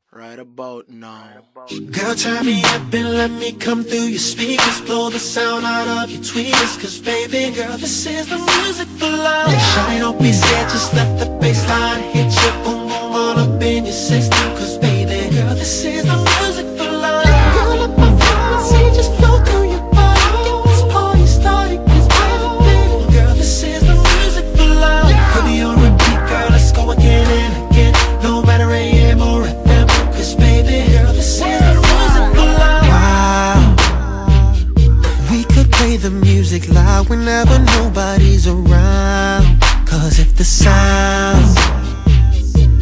right about now. Girl, turn me up and let me come through your speakers. Blow the sound out of your tweeters. Cause baby girl, this is the music for love. Shawty, don't be scared, just let the bass line